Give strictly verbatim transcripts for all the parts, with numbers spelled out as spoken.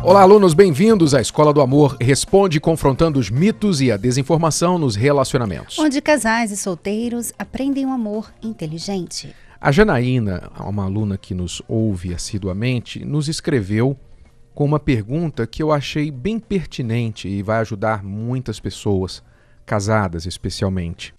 Olá, alunos, bem-vindos à Escola do Amor Responde, confrontando os mitos e a desinformação nos relacionamentos. Onde casais e solteiros aprendem um amor inteligente. A Janaína, uma aluna que nos ouve assiduamente, nos escreveu com uma pergunta que eu achei bem pertinente e vai ajudar muitas pessoas, casadas especialmente.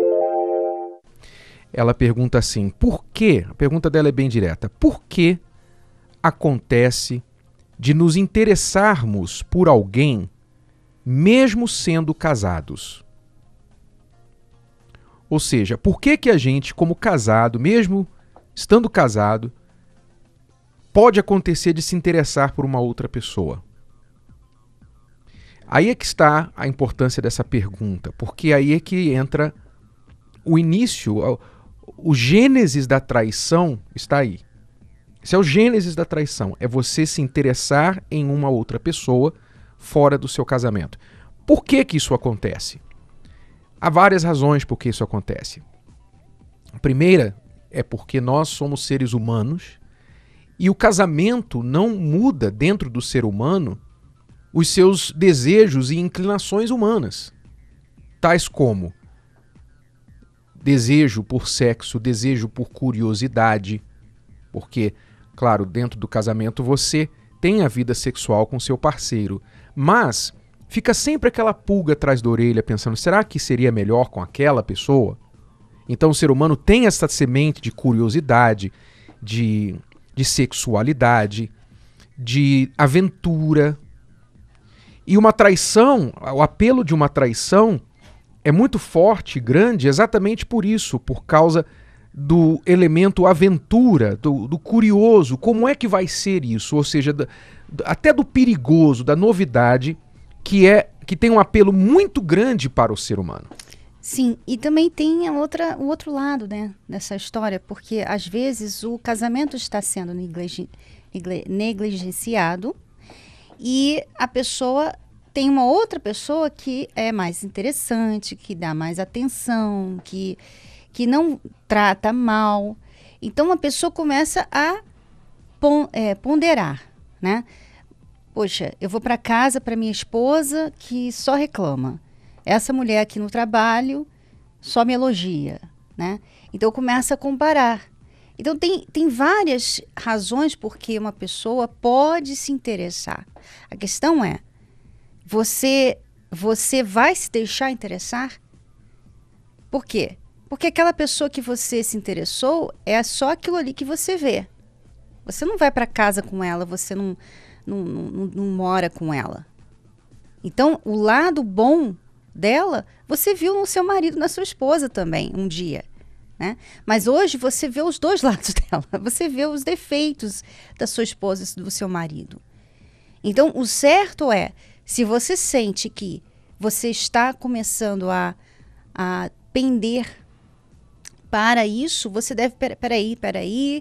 Ela pergunta assim, por que, a pergunta dela é bem direta, por que acontece de nos interessarmos por alguém mesmo sendo casados? Ou seja, por que que a gente, como casado, mesmo estando casado, pode acontecer de se interessar por uma outra pessoa? Aí é que está a importância dessa pergunta, porque aí é que entra o início, o, o gênesis da traição está aí. Esse é o gênesis da traição, é você se interessar em uma outra pessoa fora do seu casamento. Por que que isso acontece? Há várias razões por que isso acontece. A primeira é porque nós somos seres humanos e o casamento não muda dentro do ser humano os seus desejos e inclinações humanas, tais como desejo por sexo, desejo por curiosidade, porque, claro, dentro do casamento você tem a vida sexual com seu parceiro, mas fica sempre aquela pulga atrás da orelha pensando, será que seria melhor com aquela pessoa? Então o ser humano tem essa semente de curiosidade, de, de sexualidade, de aventura. E uma traição, o apelo de uma traição é muito forte e grande exatamente por isso, por causa do elemento aventura, do, do curioso, como é que vai ser isso? Ou seja, da, até do perigoso, da novidade, que, é, que tem um apelo muito grande para o ser humano. Sim, e também tem a outra, o outro lado, né, dessa história, porque às vezes o casamento está sendo negligen, negligenciado e a pessoa tem uma outra pessoa que é mais interessante, que dá mais atenção, que, que não trata mal. Então a pessoa começa a pon, é, ponderar, né? Poxa, eu vou para casa para minha esposa que só reclama. Essa mulher aqui no trabalho só me elogia, né? Então começa a comparar. Então tem, tem várias razões por que uma pessoa pode se interessar. A questão é, você, você vai se deixar interessar? Por quê? Porque aquela pessoa que você se interessou é só aquilo ali que você vê. Você não vai para casa com ela, você não, não, não, não mora com ela. Então, o lado bom dela, você viu no seu marido, na sua esposa também, um dia. Né? Mas hoje você vê os dois lados dela. Você vê os defeitos da sua esposa e do seu marido. Então, o certo é, se você sente que você está começando a, a pender para isso, você deve, peraí, peraí,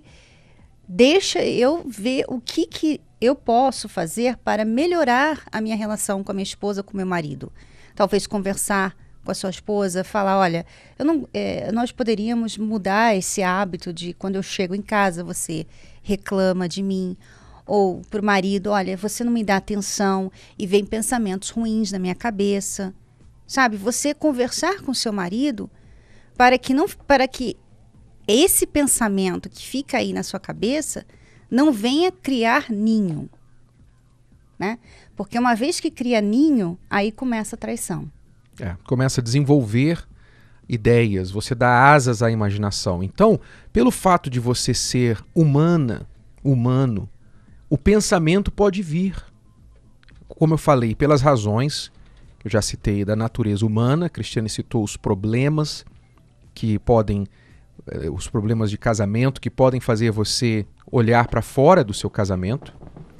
deixa eu ver o que, que eu posso fazer para melhorar a minha relação com a minha esposa, com o meu marido. Talvez conversar com a sua esposa, falar, olha, eu não, é, nós poderíamos mudar esse hábito de quando eu chego em casa, você reclama de mim. Ou para o marido, olha, você não me dá atenção e vem pensamentos ruins na minha cabeça. Sabe, você conversar com seu marido para que, não, para que esse pensamento que fica aí na sua cabeça não venha criar ninho. Né? Porque uma vez que cria ninho, aí começa a traição. É, começa a desenvolver ideias, você dá asas à imaginação. Então, pelo fato de você ser humana, humano, o pensamento pode vir. Como eu falei, pelas razões que eu já citei da natureza humana, Cristiane citou os problemas que podem, eh, os problemas de casamento que podem fazer você olhar para fora do seu casamento.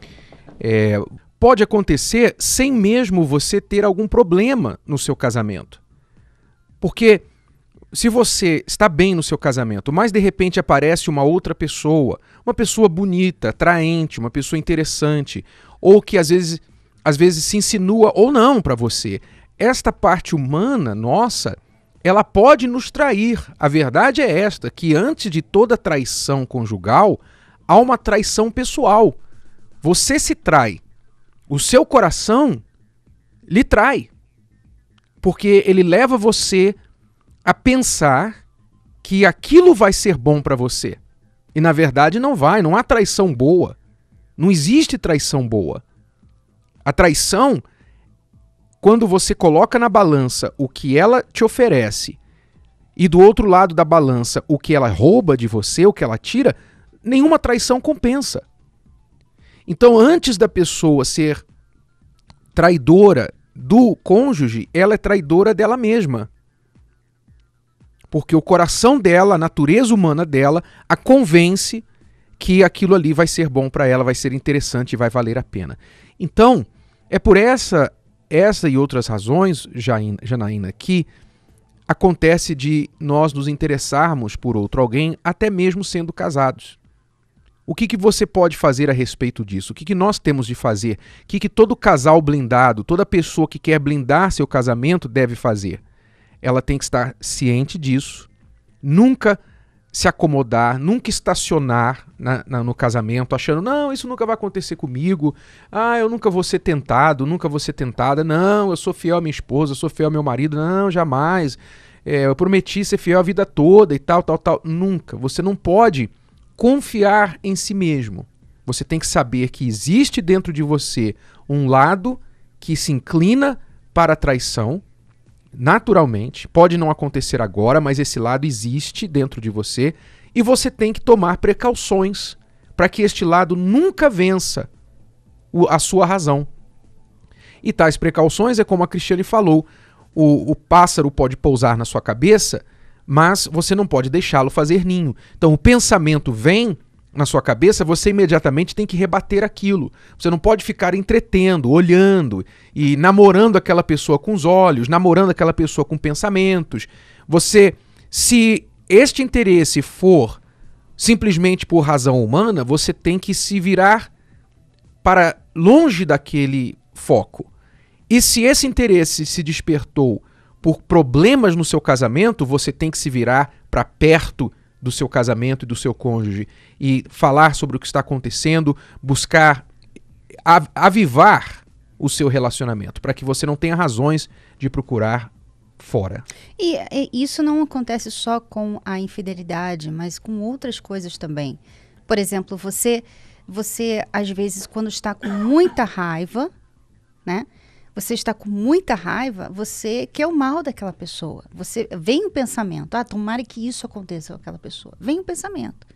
É, pode acontecer sem mesmo você ter algum problema no seu casamento. Porque se você está bem no seu casamento, mas de repente aparece uma outra pessoa, uma pessoa bonita, atraente, uma pessoa interessante, ou que às vezes, às vezes se insinua ou não para você, esta parte humana nossa, ela pode nos trair. A verdade é esta, que antes de toda traição conjugal, há uma traição pessoal. Você se trai. O seu coração lhe trai, porque ele leva você a pensar que aquilo vai ser bom para você. E na verdade não vai, não há traição boa. Não existe traição boa. A traição, quando você coloca na balança o que ela te oferece e do outro lado da balança o que ela rouba de você, o que ela tira, nenhuma traição compensa. Então, antes da pessoa ser traidora do cônjuge, ela é traidora dela mesma. Porque o coração dela, a natureza humana dela, a convence que aquilo ali vai ser bom para ela, vai ser interessante e vai valer a pena. Então, é por essa, essa e outras razões, Janaína, que acontece de nós nos interessarmos por outro alguém, até mesmo sendo casados. O que, que você pode fazer a respeito disso? O que, que nós temos de fazer? O que, que todo casal blindado, toda pessoa que quer blindar seu casamento deve fazer? Ela tem que estar ciente disso, nunca se acomodar, nunca estacionar na, na, no casamento achando, não, isso nunca vai acontecer comigo, ah, eu nunca vou ser tentado, nunca vou ser tentada, não, eu sou fiel à minha esposa, eu sou fiel ao meu marido, não, jamais, é, eu prometi ser fiel a vida toda e tal, tal, tal, nunca. Você não pode confiar em si mesmo. Você tem que saber que existe dentro de você um lado que se inclina para a traição, naturalmente, pode não acontecer agora, mas esse lado existe dentro de você e você tem que tomar precauções para que este lado nunca vença o, a sua razão. E tais precauções é como a Cristiane falou, o, o pássaro pode pousar na sua cabeça, mas você não pode deixá-lo fazer ninho. Então o pensamento vem na sua cabeça, você imediatamente tem que rebater aquilo. Você não pode ficar entretendo, olhando e namorando aquela pessoa com os olhos, namorando aquela pessoa com pensamentos. Você, se este interesse for simplesmente por razão humana, você tem que se virar para longe daquele foco. E se esse interesse se despertou por problemas no seu casamento, você tem que se virar para perto do seu casamento e do seu cônjuge e falar sobre o que está acontecendo, buscar av- avivar o seu relacionamento, para que você não tenha razões de procurar fora. E, e isso não acontece só com a infidelidade, mas com outras coisas também. Por exemplo, você, você às vezes, quando está com muita raiva, né? Você está com muita raiva, você quer o mal daquela pessoa. Você vem o pensamento, ah, tomara que isso aconteça com aquela pessoa. Vem o pensamento.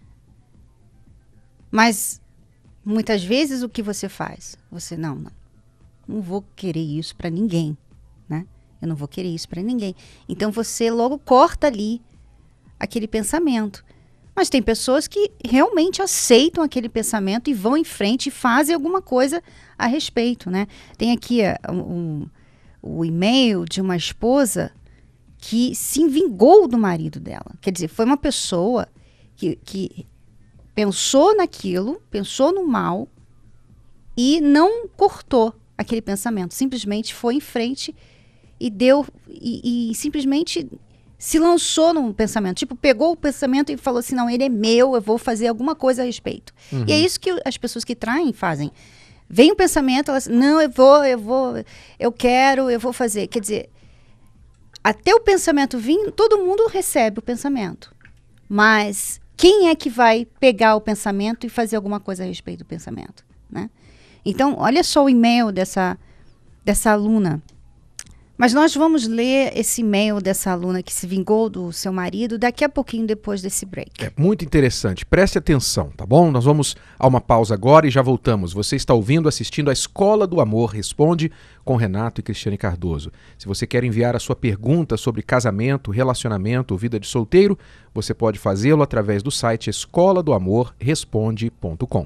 Mas, muitas vezes, o que você faz? Você, não, não, não vou querer isso para ninguém, né? Eu não vou querer isso para ninguém. Então, você logo corta ali aquele pensamento. Mas tem pessoas que realmente aceitam aquele pensamento e vão em frente e fazem alguma coisa a respeito, né? Tem aqui uh, um, o e-mail de uma esposa que se vingou do marido dela. Quer dizer, foi uma pessoa que, que pensou naquilo, pensou no mal e não cortou aquele pensamento. Simplesmente foi em frente e deu... e, e simplesmente... se lançou num pensamento, tipo, pegou o pensamento e falou assim, não, ele é meu, eu vou fazer alguma coisa a respeito. Uhum. E é isso que as pessoas que traem fazem. Vem o pensamento, elas, não, eu vou, eu vou, eu quero, eu vou fazer. Quer dizer, até o pensamento vir, todo mundo recebe o pensamento. Mas quem é que vai pegar o pensamento e fazer alguma coisa a respeito do pensamento, né? Então, olha só o e-mail dessa, dessa aluna. Mas nós vamos ler esse e-mail dessa aluna que se vingou do seu marido daqui a pouquinho depois desse break. É muito interessante. Preste atenção, tá bom? Nós vamos a uma pausa agora e já voltamos. Você está ouvindo, assistindo a Escola do Amor Responde com Renato e Cristiane Cardoso. Se você quer enviar a sua pergunta sobre casamento, relacionamento, vida de solteiro, você pode fazê-lo através do site escola do amor responde ponto com.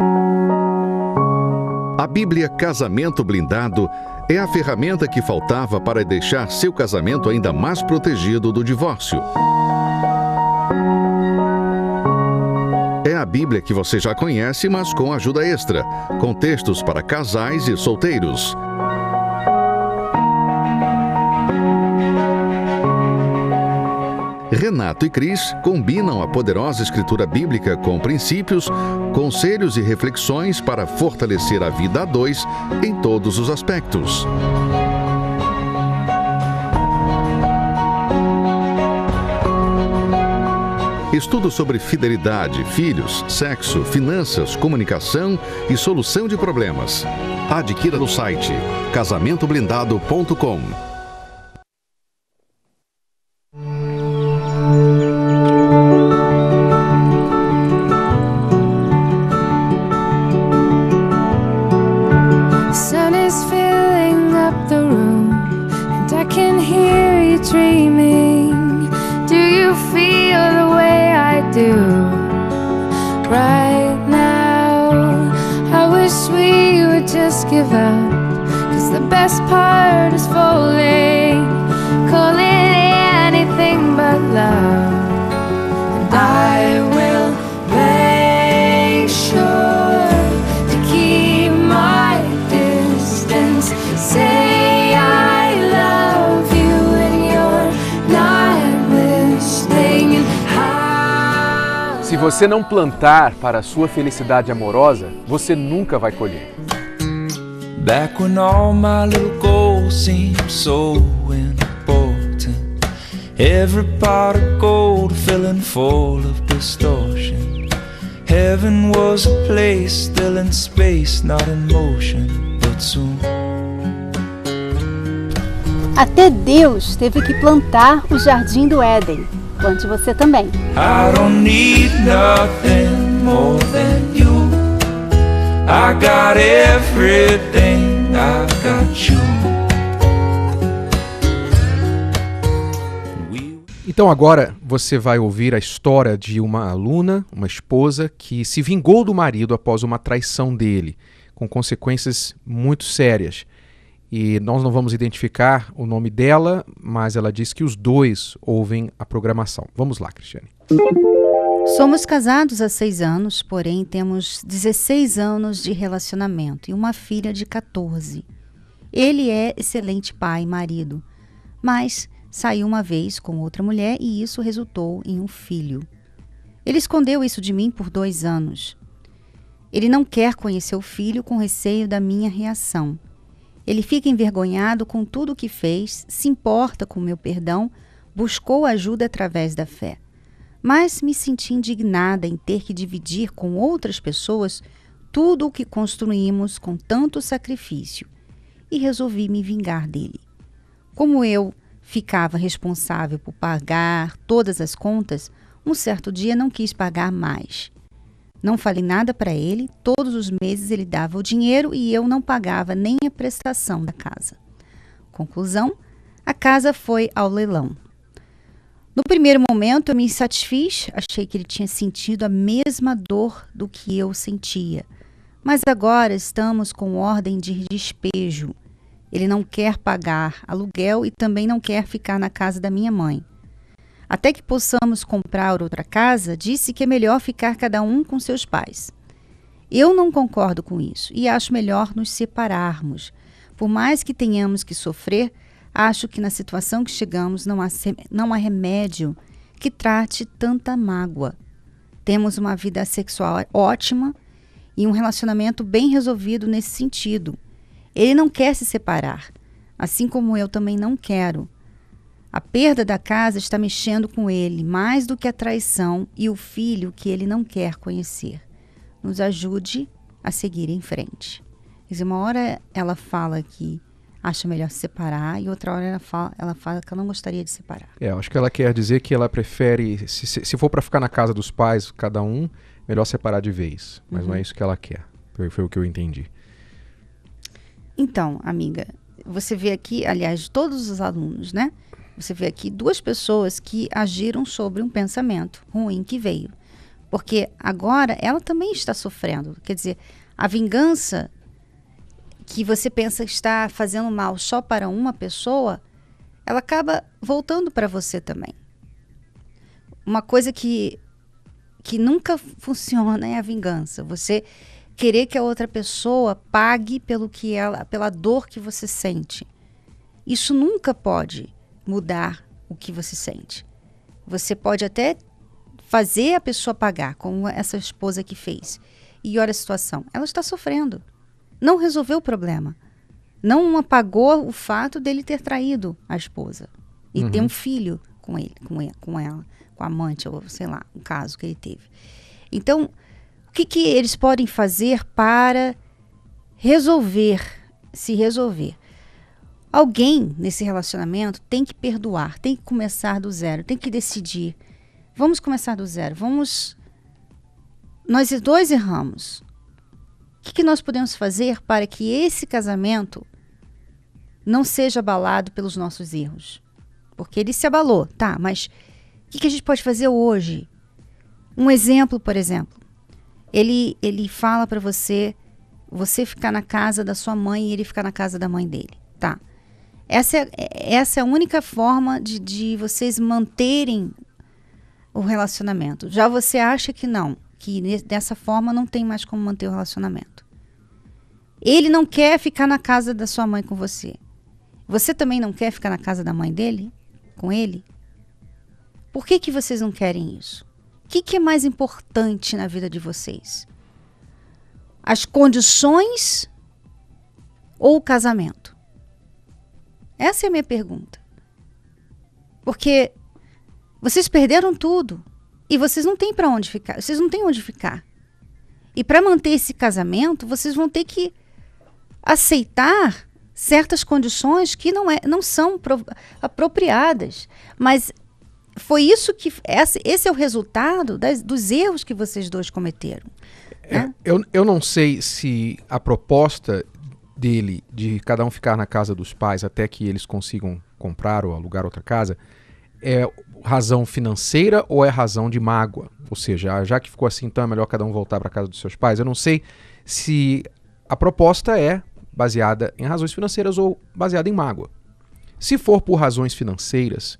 A Bíblia Casamento Blindado é a ferramenta que faltava para deixar seu casamento ainda mais protegido do divórcio. É a Bíblia que você já conhece, mas com ajuda extra, com textos para casais e solteiros. Renato e Cris combinam a poderosa escritura bíblica com princípios, conselhos e reflexões para fortalecer a vida a dois em todos os aspectos. Estudo sobre fidelidade, filhos, sexo, finanças, comunicação e solução de problemas. Adquira no site casamento blindado ponto com. Give up, 'cause the best part is falling. Call it anything but love. And I will make sure to keep my distance. Say I love you and you're not listening. Se você não plantar para a sua felicidade amorosa, você nunca vai colher. Back when all my little goals seemed so important, every pot of gold filling full of distortion. Heaven was a place still in space, not in motion, but soon. Até Deus teve que plantar o jardim do Éden. Plante você também. I don't need nothing more than you. I got everything, I got you. Então agora você vai ouvir a história de uma aluna, uma esposa, que se vingou do marido após uma traição dele, com consequências muito sérias. E nós não vamos identificar o nome dela, mas ela diz que os dois ouvem a programação. Vamos lá, Cristiane. Somos casados há seis anos, porém temos dezesseis anos de relacionamento e uma filha de quatorze. Ele é excelente pai e marido, mas saiu uma vez com outra mulher e isso resultou em um filho. Ele escondeu isso de mim por dois anos. Ele não quer conhecer o filho com receio da minha reação. Ele fica envergonhado com tudo o que fez, se importa com o meu perdão, buscou ajuda através da fé. Mas me senti indignada em ter que dividir com outras pessoas tudo o que construímos com tanto sacrifício e resolvi me vingar dele. Como eu ficava responsável por pagar todas as contas, um certo dia não quis pagar mais. Não falei nada para ele, todos os meses ele dava o dinheiro e eu não pagava nem a prestação da casa. Conclusão, a casa foi ao leilão. No primeiro momento eu me satisfiz, achei que ele tinha sentido a mesma dor do que eu sentia. Mas agora estamos com ordem de despejo. Ele não quer pagar aluguel e também não quer ficar na casa da minha mãe. Até que possamos comprar outra casa, disse que é melhor ficar cada um com seus pais. Eu não concordo com isso e acho melhor nos separarmos. Por mais que tenhamos que sofrer, acho que na situação que chegamos não há, não há remédio que trate tanta mágoa. Temos uma vida sexual ótima e um relacionamento bem resolvido nesse sentido. Ele não quer se separar, assim como eu também não quero. A perda da casa está mexendo com ele, mais do que a traição e o filho que ele não quer conhecer. Nos ajude a seguir em frente. Quer dizer, uma hora ela fala que acha melhor se separar e outra hora ela fala, ela fala que ela não gostaria de separar. É, acho que ela quer dizer que ela prefere, se, se for para ficar na casa dos pais, cada um, melhor separar de vez. Mas uhum. Não é isso que ela quer. Foi, foi o que eu entendi. Então, amiga, você vê aqui, aliás, de todos os alunos, né? Você vê aqui duas pessoas que agiram sobre um pensamento ruim que veio. Porque agora ela também está sofrendo. Quer dizer, a vingança que você pensa que está fazendo mal só para uma pessoa, ela acaba voltando para você também. Uma coisa que, que nunca funciona é a vingança. Você querer que a outra pessoa pague pelo que ela, pela dor que você sente. Isso nunca pode mudar o que você sente. Você pode até fazer a pessoa pagar, como essa esposa que fez. E olha a situação, ela está sofrendo. Não resolveu o problema. Não apagou o fato dele ter traído a esposa. E Uhum. ter um filho com ele, com ele, com ela, com a amante, ou sei lá, um caso que ele teve. Então, o que, que eles podem fazer para resolver, se resolver? Alguém nesse relacionamento tem que perdoar, tem que começar do zero, tem que decidir. Vamos começar do zero, vamos... Nós dois erramos. O que, que nós podemos fazer para que esse casamento não seja abalado pelos nossos erros? Porque ele se abalou, tá, mas o que, que a gente pode fazer hoje? Um exemplo, por exemplo, ele, ele fala para você, você ficar na casa da sua mãe e ele ficar na casa da mãe dele, tá? Essa é, essa é a única forma de, de vocês manterem o relacionamento. Já você acha que não, que ne- dessa forma não tem mais como manter o relacionamento. Ele não quer ficar na casa da sua mãe com você. Você também não quer ficar na casa da mãe dele? Com ele? Por que que vocês não querem isso? O que que é mais importante na vida de vocês? As condições ou o casamento? Essa é a minha pergunta. Porque vocês perderam tudo e vocês não têm para onde ficar. Vocês não têm onde ficar. E para manter esse casamento, vocês vão ter que aceitar certas condições que não, é, não são pro, apropriadas. Mas foi isso que... Esse, esse é o resultado das, dos erros que vocês dois cometeram. É, Né? eu, eu não sei se a proposta dele de cada um ficar na casa dos pais até que eles consigam comprar ou alugar outra casa é razão financeira ou é razão de mágoa. Ou seja, já que ficou assim, então é melhor cada um voltar para a casa dos seus pais. Eu não sei se a proposta é baseada em razões financeiras ou baseada em mágoa. Se for por razões financeiras,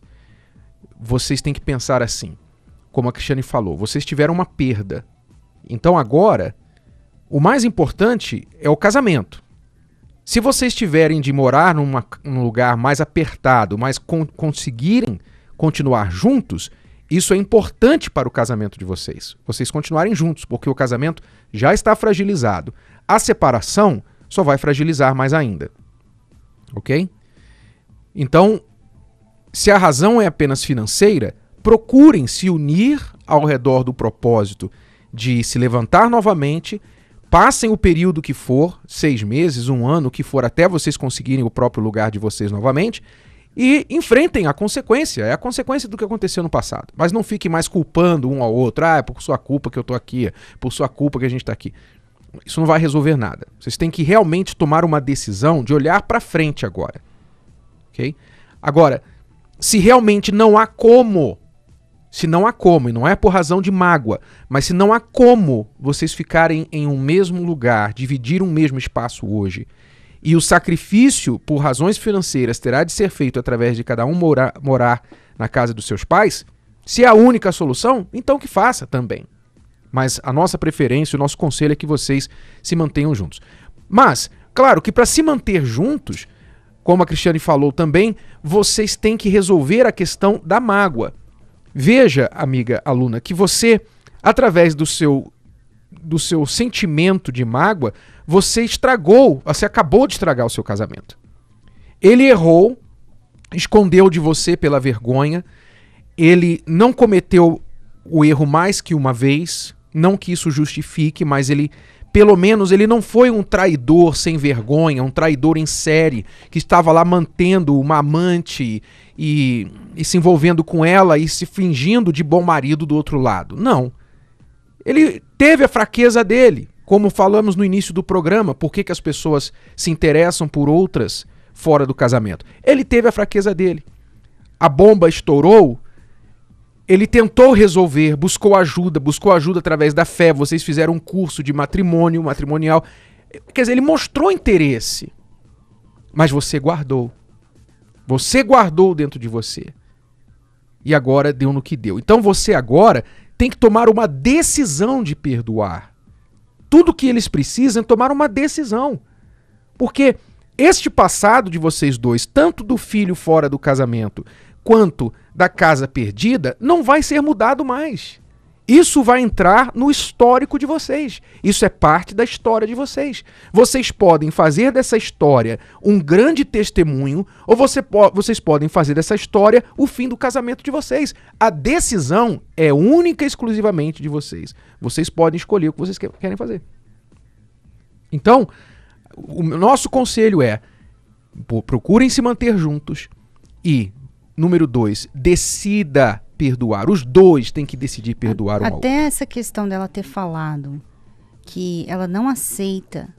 vocês têm que pensar assim, como a Cristiane falou, vocês tiveram uma perda. Então agora, o mais importante é o casamento. Se vocês tiverem de morar numa, num lugar mais apertado, mas con- conseguirem continuar juntos, isso é importante para o casamento de vocês. Vocês continuarem juntos, porque o casamento já está fragilizado. A separação só vai fragilizar mais ainda. Ok? Então, se a razão é apenas financeira, procurem se unir ao redor do propósito de se levantar novamente, passem o período que for, seis meses, um ano, o que for, até vocês conseguirem o próprio lugar de vocês novamente, e enfrentem a consequência. É a consequência do que aconteceu no passado. Mas não fiquem mais culpando um ao outro. Ah, é por sua culpa que eu tô aqui, é por sua culpa que a gente tá aqui. Isso não vai resolver nada. Vocês têm que realmente tomar uma decisão de olhar para frente agora. Ok? Agora, se realmente não há como, se não há como, e não é por razão de mágoa, mas se não há como vocês ficarem em um mesmo lugar, dividir um mesmo espaço hoje, e o sacrifício por razões financeiras terá de ser feito através de cada um morar, morar na casa dos seus pais, se é a única solução, então que faça também. Mas a nossa preferência, o nosso conselho é que vocês se mantenham juntos. Mas, claro que para se manter juntos, como a Cristiane falou também, vocês têm que resolver a questão da mágoa. Veja, amiga aluna, que você, através do seu, do seu sentimento de mágoa, você estragou, você acabou de estragar o seu casamento. Ele errou, escondeu de você pela vergonha, ele não cometeu o erro mais que uma vez, não que isso justifique, mas ele, pelo menos, ele não foi um traidor sem vergonha, um traidor em série, que estava lá mantendo uma amante e, e se envolvendo com ela e se fingindo de bom marido do outro lado. Não. Ele teve a fraqueza dele, como falamos no início do programa, por que que as pessoas se interessam por outras fora do casamento. Ele teve a fraqueza dele. A bomba estourou, ele tentou resolver, buscou ajuda, buscou ajuda através da fé, vocês fizeram um curso de matrimônio, matrimonial. Quer dizer, ele mostrou interesse, mas você guardou. Você guardou dentro de você. E agora deu no que deu. Então você agora tem que tomar uma decisão de perdoar. Tudo que eles precisam é tomar uma decisão. Porque este passado de vocês dois, tanto do filho fora do casamento, quanto da casa perdida não vai ser mudado mais. Isso vai entrar no histórico de vocês. Isso é parte da história de vocês. Vocês podem fazer dessa história um grande testemunho, ou você po- vocês podem fazer dessa história o fim do casamento de vocês. A decisão é única e exclusivamente de vocês. Vocês podem escolher o que vocês que- querem fazer. Então, o nosso conselho é: procurem se manter juntos e, número dois, decida perdoar. Os dois têm que decidir perdoar um ao outro. Até essa questão dela ter falado que ela não aceita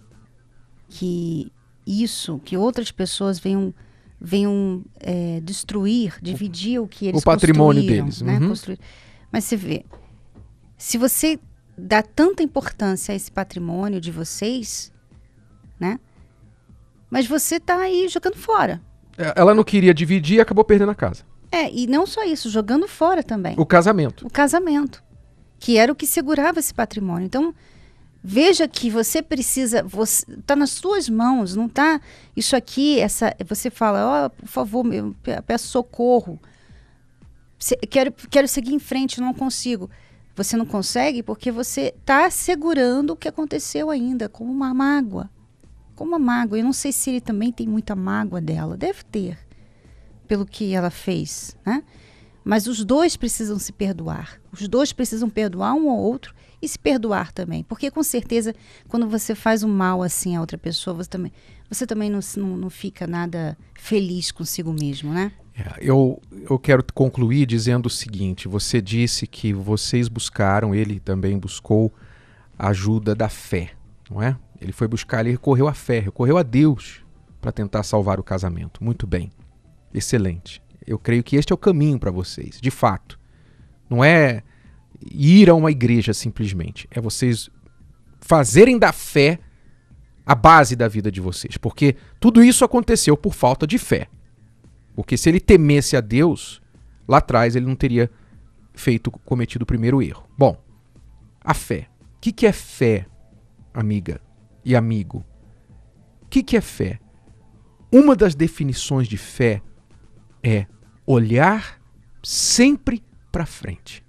que isso, que outras pessoas venham, venham é, destruir, dividir o que eles o patrimônio construíram, deles. né? Uhum. Construir. Mas você vê, se você dá tanta importância a esse patrimônio de vocês, né? Mas você tá aí jogando fora. Ela não queria dividir e acabou perdendo a casa. É, e não só isso, jogando fora também. O casamento. O casamento, que era o que segurava esse patrimônio. Então, veja que você precisa, você, tá nas suas mãos, não tá isso aqui, essa, você fala, ó, oh, por favor, eu peço socorro, Se, quero, quero seguir em frente, não consigo. Você não consegue porque você tá segurando o que aconteceu ainda, como uma mágoa. Como uma mágoa. Eu não sei se ele também tem muita mágoa dela, deve ter, pelo que ela fez, né? Mas os dois precisam se perdoar. Os dois precisam perdoar um ao outro e se perdoar também. Porque, com certeza, quando você faz um mal assim a outra pessoa, você também, você também não, não, não fica nada feliz consigo mesmo, né? É, eu, eu quero concluir dizendo o seguinte. Você disse que vocês buscaram, ele também buscou a ajuda da fé, não é? Ele foi buscar, ele recorreu à fé, recorreu a Deus para tentar salvar o casamento. Muito bem. Excelente. Eu creio que este é o caminho para vocês, de fato. Não é ir a uma igreja simplesmente. É vocês fazerem da fé a base da vida de vocês. Porque tudo isso aconteceu por falta de fé. Porque se ele temesse a Deus, lá atrás ele não teria feito, cometido o primeiro erro. Bom, a fé. O que, que é fé, amiga e amigo? O que, que é fé? Uma das definições de fé é olhar sempre para frente.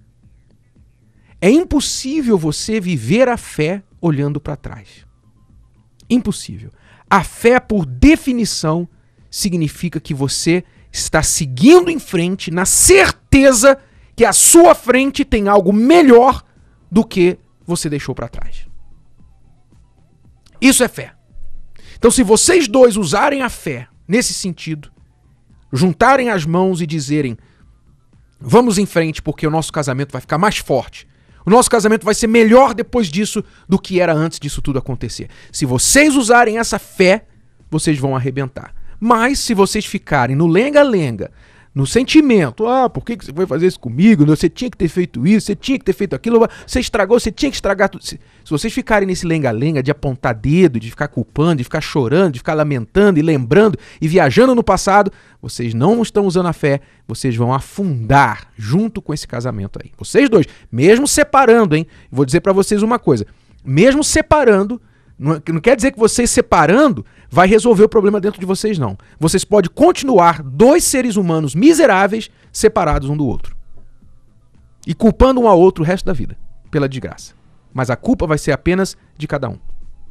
É impossível você viver a fé olhando para trás. Impossível. A fé, por definição, significa que você está seguindo em frente na certeza que à sua frente tem algo melhor do que você deixou para trás. Isso é fé. Então, se vocês dois usarem a fé nesse sentido, juntarem as mãos e dizerem: vamos em frente porque o nosso casamento vai ficar mais forte. O nosso casamento vai ser melhor depois disso do que era antes disso tudo acontecer. Se vocês usarem essa fé, vocês vão arrebentar. Mas se vocês ficarem no lenga-lenga, no sentimento, ah, por que você foi fazer isso comigo? Você tinha que ter feito isso, você tinha que ter feito aquilo, você estragou, você tinha que estragar tudo. Se, se vocês ficarem nesse lenga-lenga de apontar dedo, de ficar culpando, de ficar chorando, de ficar lamentando e lembrando e viajando no passado, vocês não estão usando a fé, vocês vão afundar junto com esse casamento aí. Vocês dois, mesmo separando, hein? Vou dizer pra vocês uma coisa, mesmo separando, não, não quer dizer que vocês separando vai resolver o problema dentro de vocês, não. Vocês podem continuar dois seres humanos miseráveis separados um do outro. E culpando um ao outro o resto da vida, pela desgraça. Mas a culpa vai ser apenas de cada um.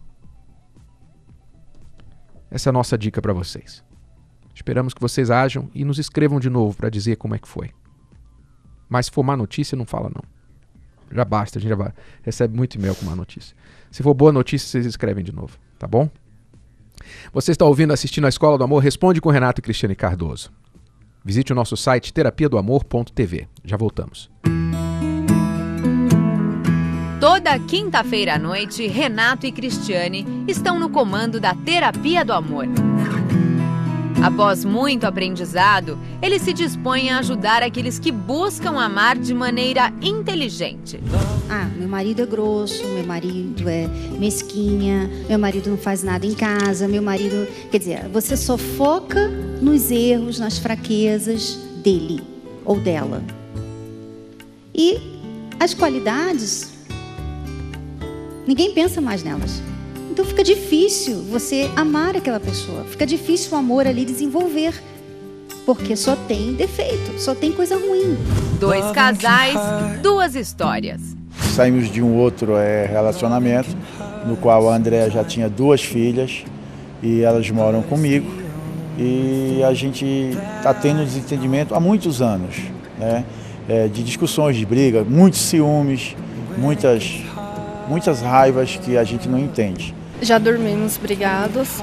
Essa é a nossa dica para vocês. Esperamos que vocês ajam e nos escrevam de novo para dizer como é que foi. Mas se for má notícia, não fala não. Já basta, a gente já vai, recebe muito e-mail com má notícia. Se for boa notícia, vocês escrevem de novo, tá bom? Você está ouvindo, assistindo a Escola do Amor? Responde com Renato e Cristiane Cardoso. Visite o nosso site terapia do amor ponto t v. Já voltamos. Toda quinta-feira à noite, Renato e Cristiane estão no comando da Terapia do Amor. Após muito aprendizado, eles se dispõem a ajudar aqueles que buscam amar de maneira inteligente. Ah, meu marido é grosso, meu marido é mesquinha, meu marido não faz nada em casa, meu marido... Quer dizer, você só foca nos erros, nas fraquezas dele ou dela. E as qualidades, ninguém pensa mais nelas. Então fica difícil você amar aquela pessoa, fica difícil o amor ali desenvolver. porque só tem defeito, só tem coisa ruim. Dois casais, duas histórias. Saímos de um outro é, relacionamento, no qual a Andréa já tinha duas filhas e elas moram comigo. E a gente está tendo desentendimento há muitos anos, né? É, de discussões, de briga, muitos ciúmes, muitas, muitas raivas que a gente não entende. Já dormimos brigados,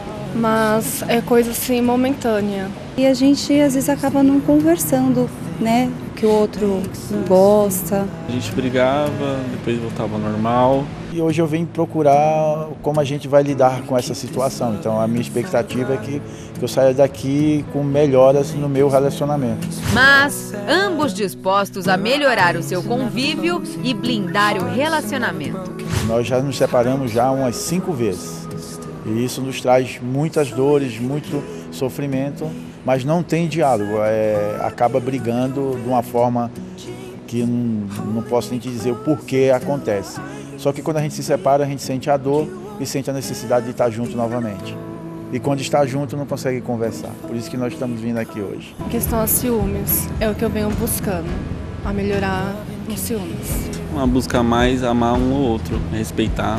mas é coisa assim momentânea. E a gente às vezes acaba não conversando, né? Que o outro não gosta. A gente brigava, depois voltava ao normal. E hoje eu vim procurar como a gente vai lidar com essa situação. Então a minha expectativa é que eu saia daqui com melhoras no meu relacionamento. Mas ambos dispostos a melhorar o seu convívio e blindar o relacionamento. Nós já nos separamos já umas cinco vezes. E isso nos traz muitas dores, muito sofrimento, mas não tem diálogo. É, acaba brigando de uma forma que não, não posso nem te dizer o porquê acontece. Só que quando a gente se separa, a gente sente a dor e sente a necessidade de estar junto novamente. E quando está junto, não consegue conversar. Por isso que nós estamos vindo aqui hoje. A questão dos ciúmes é o que eu venho buscando, a melhorar os ciúmes. Uma busca mais amar um ou outro, respeitar.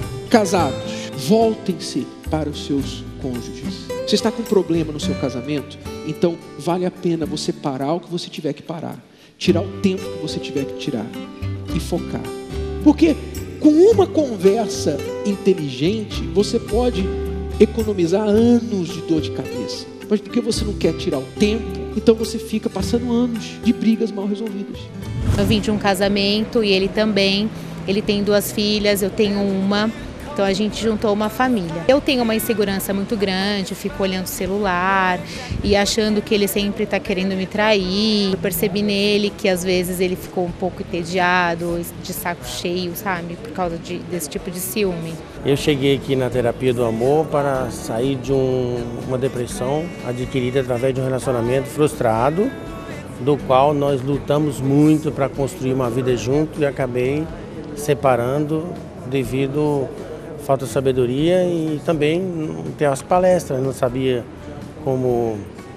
Casados, voltem-se para os seus cônjuges. Você está com problema no seu casamento? Então vale a pena você parar o que você tiver que parar. Tirar o tempo que você tiver que tirar. E focar. Porque com uma conversa inteligente, você pode economizar anos de dor de cabeça. Mas porque você não quer tirar o tempo, então você fica passando anos de brigas mal resolvidas. Eu vim de um casamento e ele também. Ele tem duas filhas, eu tenho uma. Então a gente juntou uma família. Eu tenho uma insegurança muito grande, fico olhando o celular e achando que ele sempre está querendo me trair. Eu percebi nele que às vezes ele ficou um pouco entediado, de saco cheio, sabe? Por causa de, desse tipo de ciúme. Eu cheguei aqui na terapia do amor para sair de um, uma depressão adquirida através de um relacionamento frustrado, do qual nós lutamos muito para construir uma vida junto e acabei separando devido falta de sabedoria e também não ter as palestras, não sabia como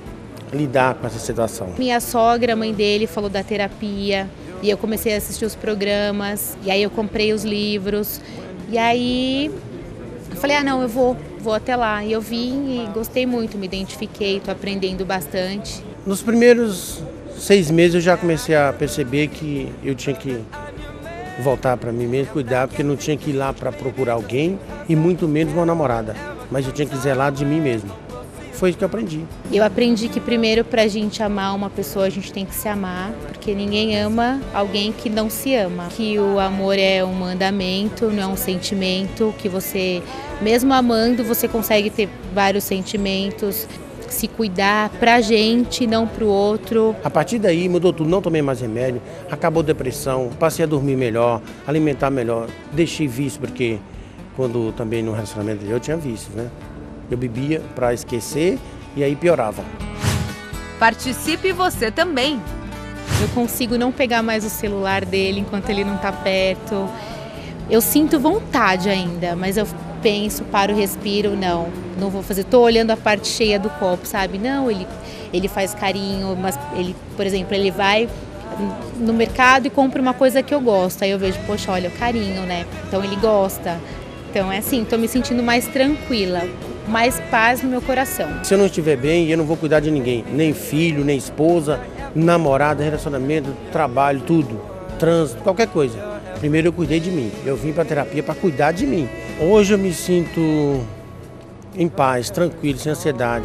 lidar com essa situação. Minha sogra, a mãe dele, falou da terapia e eu comecei a assistir os programas e aí eu comprei os livros e aí eu falei, ah não, eu vou, vou até lá. E eu vim e gostei muito, me identifiquei, estou aprendendo bastante. Nos primeiros seis meses eu já comecei a perceber que eu tinha que voltar para mim mesmo, cuidar, porque não tinha que ir lá para procurar alguém e muito menos uma namorada, mas eu tinha que zelar de mim mesmo. Foi isso que eu aprendi. Eu aprendi que primeiro para a gente amar uma pessoa a gente tem que se amar, porque ninguém ama alguém que não se ama. Que o amor é um mandamento, não é um sentimento, que você, mesmo amando, você consegue ter vários sentimentos. Se cuidar pra gente, não pro outro. A partir daí mudou tudo, não tomei mais remédio, acabou a depressão, passei a dormir melhor, alimentar melhor, deixei vício, porque quando também no relacionamento eu tinha vício, né? Eu bebia pra esquecer e aí piorava. Participe você também. Eu consigo não pegar mais o celular dele enquanto ele não tá perto. Eu sinto vontade ainda, mas eu penso, paro, respiro, não, não vou fazer, tô olhando a parte cheia do copo, sabe? Não, ele, ele faz carinho, mas ele, por exemplo, ele vai no mercado e compra uma coisa que eu gosto, aí eu vejo, poxa, olha o carinho, né? Então ele gosta. Então é assim, tô me sentindo mais tranquila, mais paz no meu coração. Se eu não estiver bem, eu não vou cuidar de ninguém, nem filho, nem esposa, namorada, relacionamento, trabalho, tudo, trânsito, qualquer coisa. Primeiro eu cuidei de mim, eu vim para a terapia para cuidar de mim. Hoje eu me sinto em paz, tranquilo, sem ansiedade.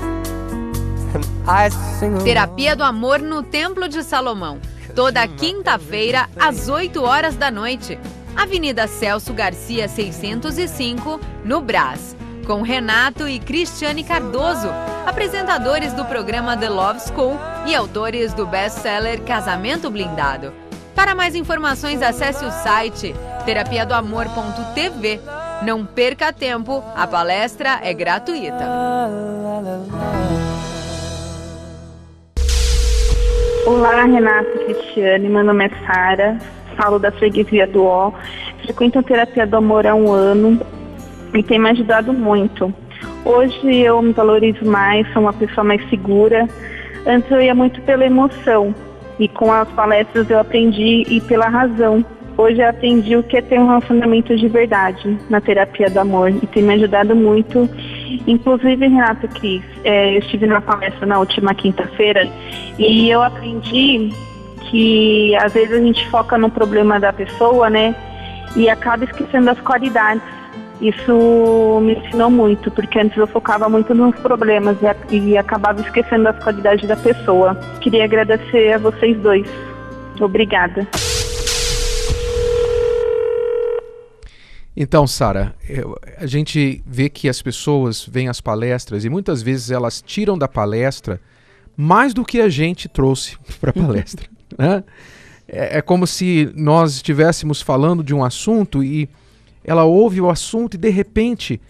Terapia do Amor no Templo de Salomão. Toda quinta-feira, às oito horas da noite. Avenida Celso Garcia, seiscentos e cinco, no Brás. Com Renato e Cristiane Cardoso, apresentadores do programa The Love School e autores do best-seller Casamento Blindado. Para mais informações, acesse o site terapia do amor ponto t v. Não perca tempo, a palestra é gratuita. Olá, Renata e Cristiane, meu nome é Sara, falo da freguesia do Ó, frequento a terapia do amor há um ano e tem me ajudado muito. Hoje eu me valorizo mais, sou uma pessoa mais segura, Antes eu ia muito pela emoção e com as palestras eu aprendi ir pela razão. Hoje eu aprendi o que é ter um relacionamento de verdade na terapia do amor e tem me ajudado muito. Inclusive, Renato, Cris, é, eu estive na palestra na última quinta-feira e eu aprendi que às vezes a gente foca no problema da pessoa, né, e acaba esquecendo das qualidades. Isso me ensinou muito, porque antes eu focava muito nos problemas e, e acabava esquecendo das qualidades da pessoa. Queria agradecer a vocês dois. Obrigada. Então, Sara, a gente vê que as pessoas vêm às palestras e muitas vezes elas tiram da palestra mais do que a gente trouxe para a palestra. Né? É, é como se nós estivéssemos falando de um assunto e ela ouve o assunto e de repente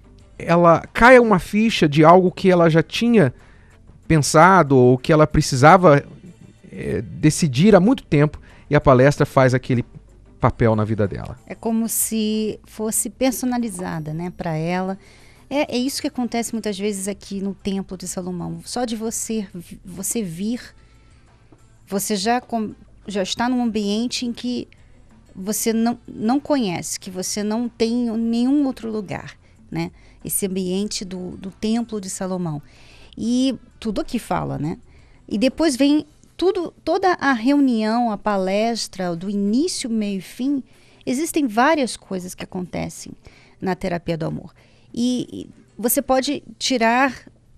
ela cai uma ficha de algo que ela já tinha pensado ou que ela precisava é, decidir há muito tempo e a palestra faz aquele papel na vida dela. É como se fosse personalizada, né, para ela. É, é isso que acontece muitas vezes aqui no Templo de Salomão. Só de você, você vir, você já, com, já está num ambiente em que você não, não conhece, que você não tem nenhum outro lugar, né? Esse ambiente do, do Templo de Salomão. E tudo aqui fala, né? E depois vem tudo, toda a reunião, a palestra, do início, meio e fim, existem várias coisas que acontecem na terapia do amor. E, e você pode tirar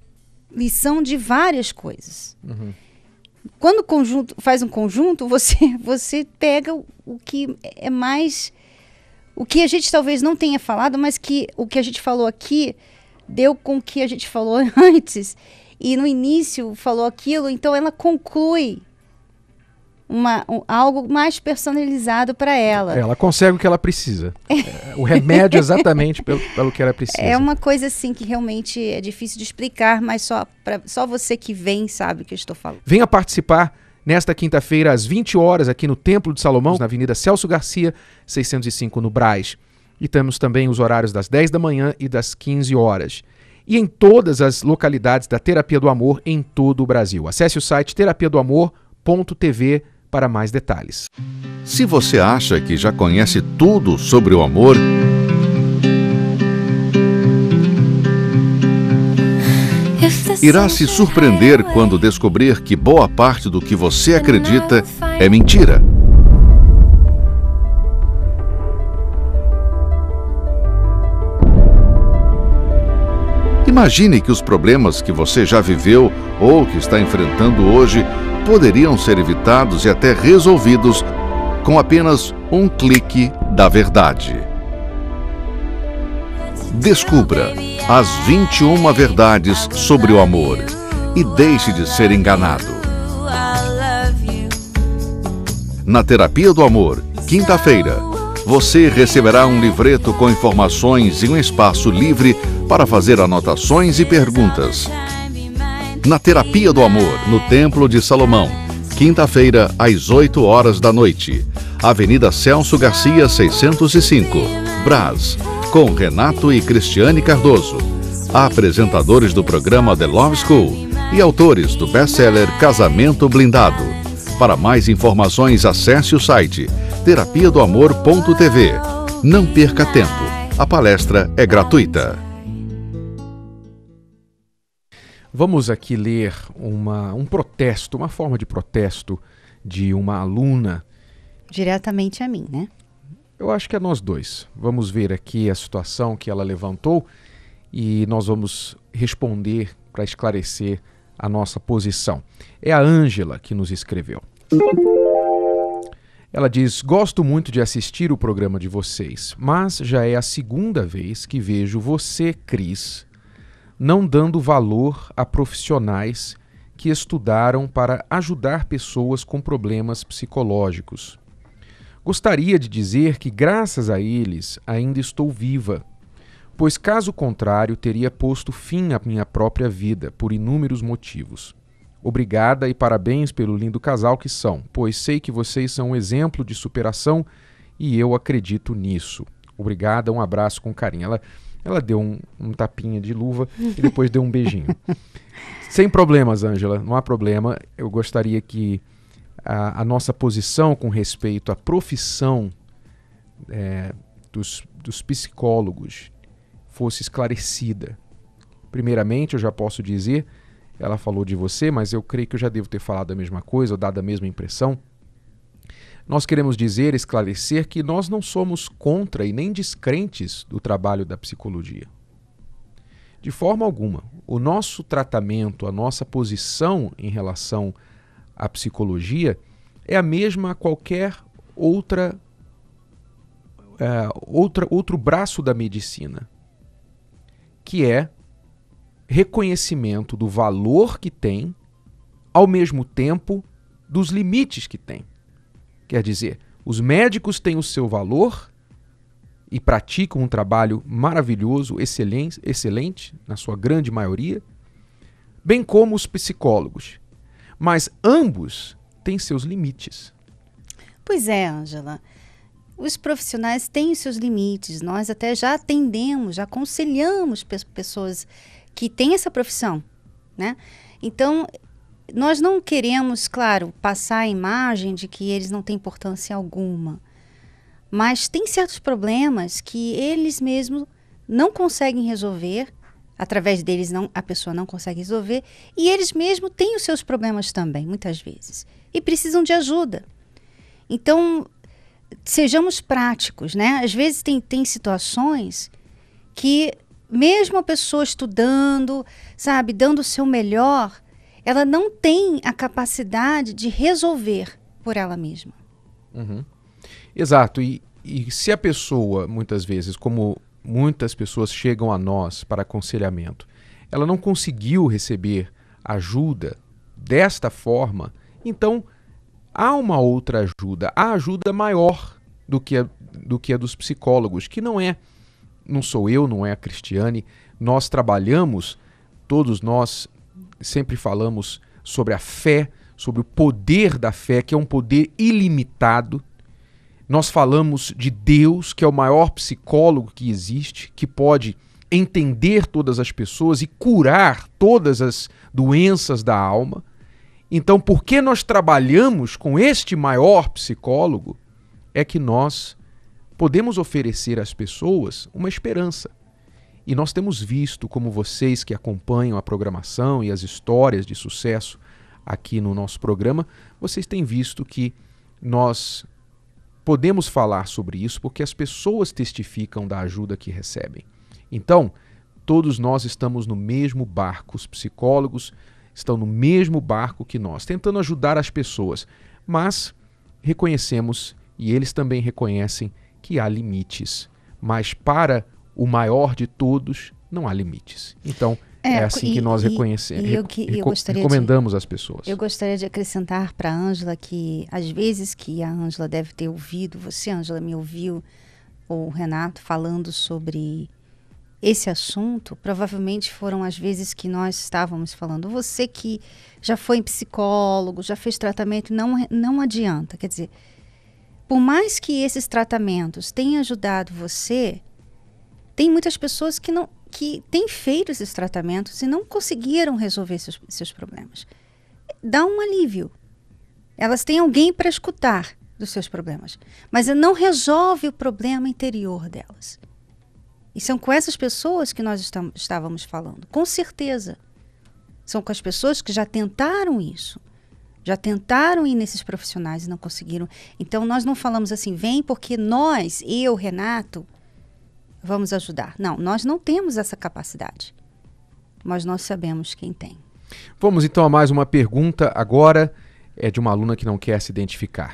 lição de várias coisas. Uhum. Quando o conjunto faz um conjunto, você, você pega o, o que é mais... O que a gente talvez não tenha falado, mas que o que a gente falou aqui deu com o que a gente falou antes. E no início falou aquilo, então ela conclui uma, um, algo mais personalizado para ela. Ela consegue o que ela precisa. É, o remédio exatamente pelo, pelo que ela precisa. É uma coisa assim que realmente é difícil de explicar, mas só, pra, só você que vem sabe o que eu estou falando. Venha participar nesta quinta-feira às vinte horas aqui no Templo de Salomão, na Avenida Celso Garcia, seiscentos e cinco no Brás. E temos também os horários das dez da manhã e das quinze horas. E em todas as localidades da Terapia do Amor em todo o Brasil. Acesse o site terapia do amor ponto t v para mais detalhes. Se você acha que já conhece tudo sobre o amor, irá se surpreender quando descobrir que boa parte do que você acredita é mentira. Imagine que os problemas que você já viveu ou que está enfrentando hoje poderiam ser evitados e até resolvidos com apenas um clique da verdade. Descubra as vinte e uma verdades sobre o amor e deixe de ser enganado. Na Terapia do Amor, quinta-feira, você receberá um livreto com informações e um espaço livre para fazer anotações e perguntas. Na Terapia do Amor, no Templo de Salomão, quinta-feira, às oito horas da noite. Avenida Celso Garcia, seiscentos e cinco, Brás, com Renato e Cristiane Cardoso, apresentadores do programa The Love School e autores do best-seller Casamento Blindado. Para mais informações, acesse o site terapia do amor ponto t v. Não perca tempo, a palestra é gratuita. Vamos aqui ler uma, um protesto, uma forma de protesto de uma aluna. Diretamente a mim, né? Eu acho que é nós dois. Vamos ver aqui a situação que ela levantou e nós vamos responder para esclarecer a nossa posição. É a Ângela que nos escreveu. Ela diz: gosto muito de assistir o programa de vocês, mas já é a segunda vez que vejo você, Cris, não dando valor a profissionais que estudaram para ajudar pessoas com problemas psicológicos. Gostaria de dizer que, graças a eles, ainda estou viva, pois, caso contrário, teria posto fim à minha própria vida por inúmeros motivos. Obrigada e parabéns pelo lindo casal que são, pois sei que vocês são um exemplo de superação e eu acredito nisso. Obrigada, um abraço com carinho. Ela Ela deu um, um tapinha de luva e depois deu um beijinho. Sem problemas, Ângela, não há problema. Eu gostaria que a, a nossa posição com respeito à profissão é, dos, dos psicólogos fosse esclarecida. Primeiramente, eu já posso dizer, ela falou de você, mas eu creio que eu já devo ter falado a mesma coisa, ou dado a mesma impressão. Nós queremos dizer, esclarecer, que nós não somos contra e nem descrentes do trabalho da psicologia. De forma alguma. O nosso tratamento, a nossa posição em relação à psicologia é a mesma a qualquer outra, é, outra, outro braço da medicina, que é reconhecimento do valor que tem, ao mesmo tempo dos limites que tem. Quer dizer, os médicos têm o seu valor e praticam um trabalho maravilhoso, excelente, excelente, na sua grande maioria, bem como os psicólogos. Mas ambos têm seus limites. Pois é, Ângela. Os profissionais têm os seus limites. Nós até já atendemos, já aconselhamos pe- pessoas que têm essa profissão, né? Então, nós não queremos, claro, passar a imagem de que eles não têm importância alguma. Mas tem certos problemas que eles mesmos não conseguem resolver, através deles não, a pessoa não consegue resolver, e eles mesmos têm os seus problemas também, muitas vezes, e precisam de ajuda. Então, sejamos práticos, né? Às vezes tem, tem situações que, mesmo a pessoa estudando, sabe, dando o seu melhor, ela não tem a capacidade de resolver por ela mesma. Uhum. Exato, e, e se a pessoa, muitas vezes, como muitas pessoas chegam a nós para aconselhamento, ela não conseguiu receber ajuda desta forma, então há uma outra ajuda, há ajuda maior do que a, do que a dos psicólogos, que não é, não sou eu, não é a Cristiane, nós trabalhamos, todos nós sempre falamos sobre a fé, sobre o poder da fé, que é um poder ilimitado. Nós falamos de Deus, que é o maior psicólogo que existe, que pode entender todas as pessoas e curar todas as doenças da alma. Então, porque nós trabalhamos com este maior psicólogo, é que nós podemos oferecer às pessoas uma esperança. E nós temos visto, como vocês que acompanham a programação e as histórias de sucesso aqui no nosso programa, vocês têm visto que nós podemos falar sobre isso porque as pessoas testificam da ajuda que recebem. Então, todos nós estamos no mesmo barco, os psicólogos estão no mesmo barco que nós, tentando ajudar as pessoas, mas reconhecemos, e eles também reconhecem, que há limites. Mas para o maior de todos, não há limites. Então, é, é assim e, que nós reconhecemos, e, e eu, que, eu reco recomendamos às pessoas. Eu gostaria de acrescentar para a Ângela que, às vezes que a Ângela deve ter ouvido, você, Ângela, me ouviu, ou o Renato, falando sobre esse assunto, provavelmente foram as vezes que nós estávamos falando. Você que já foi em psicólogo, já fez tratamento, não, não adianta. Quer dizer, por mais que esses tratamentos tenham ajudado você, tem muitas pessoas que não que têm feito esses tratamentos e não conseguiram resolver seus, seus problemas. Dá um alívio. Elas têm alguém para escutar dos seus problemas, mas não resolve o problema interior delas. E são com essas pessoas que nós estamos, estávamos falando, com certeza. São com as pessoas que já tentaram isso, já tentaram ir nesses profissionais e não conseguiram. Então nós não falamos assim, vem porque nós, eu, Renato, vamos ajudar. Não, nós não temos essa capacidade, mas nós sabemos quem tem. Vamos então a mais uma pergunta, agora é de uma aluna que não quer se identificar.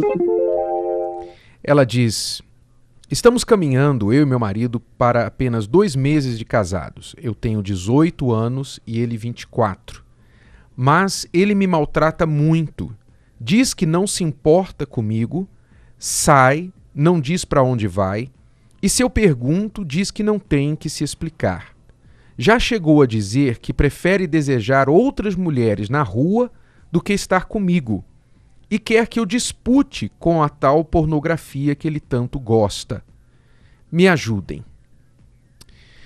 Ela diz: estamos caminhando, eu e meu marido, para apenas dois meses de casados. Eu tenho dezoito anos e ele vinte e quatro. Mas ele me maltrata muito. Diz que não se importa comigo, sai, não diz para onde vai, e se eu pergunto, diz que não tem que se explicar. Já chegou a dizer que prefere desejar outras mulheres na rua do que estar comigo, e quer que eu dispute com a tal pornografia que ele tanto gosta. Me ajudem.